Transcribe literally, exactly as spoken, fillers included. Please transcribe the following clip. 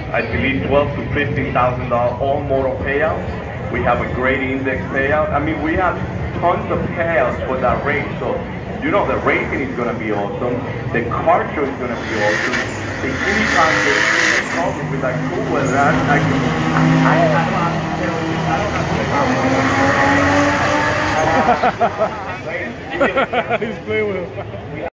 I believe twelve to fifteen thousand dollars all motor payouts. We have a great index payout. I mean, we have tons of payouts for that race. So, you know, the racing is going to be awesome. The car show is going to be awesome. The IndyCar is probably like cool with that. I can, I, I don't have to tell you. I don't have to tell you. He's playing with him.